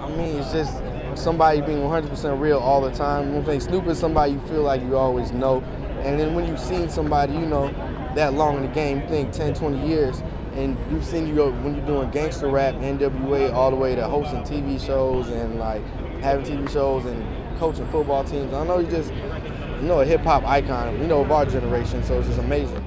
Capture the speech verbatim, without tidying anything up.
I mean, it's just somebody being one hundred percent real all the time. I think Snoop is somebody you feel like you always know. And then when you've seen somebody, you know, that long in the game, you think ten, twenty years, and you've seen you go, when you're doing gangster rap, N W A, all the way to hosting T V shows and like having T V shows and coaching football teams. I know you just, you know, a hip hop icon, you know, of our generation, so it's just amazing.